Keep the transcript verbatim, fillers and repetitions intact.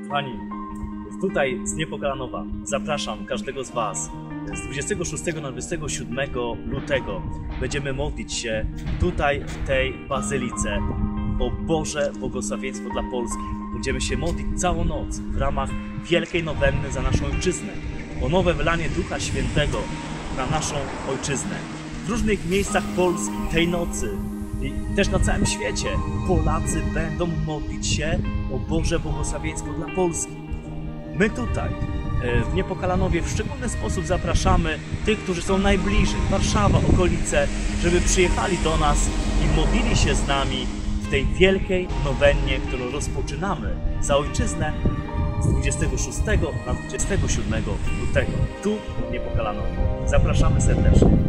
Kochani, tutaj z Niepokalanowa zapraszam każdego z Was. Z dwudziestego szóstego na dwudziestego siódmego lutego będziemy modlić się tutaj w tej bazylice o Boże błogosławieństwo dla Polski. Będziemy się modlić całą noc w ramach wielkiej nowenny za naszą ojczyznę, o nowe wylanie Ducha Świętego na naszą ojczyznę. W różnych miejscach Polski tej nocy i też na całym świecie Polacy będą modlić się o Boże błogosławieństwo dla Polski. My tutaj w Niepokalanowie w szczególny sposób zapraszamy tych, którzy są najbliżej, Warszawa, okolice, żeby przyjechali do nas i modlili się z nami w tej wielkiej nowennie, którą rozpoczynamy za ojczyznę z dwudziestego szóstego na dwudziestego siódmego lutego, tu w Niepokalanowie. Zapraszamy serdecznie.